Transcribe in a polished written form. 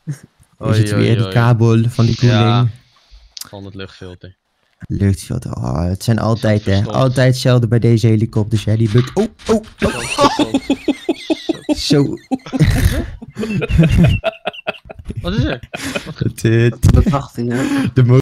Is het weer die kabel van die koeling? Ja, van het luchtfilter. Luchtfilter, oh, het zijn altijd, hè. verstopt. Altijd hetzelfde bij deze helikopters, hè. Die buk... Oh. Zo. Wat is er? Het, Wat dacht hij nou? de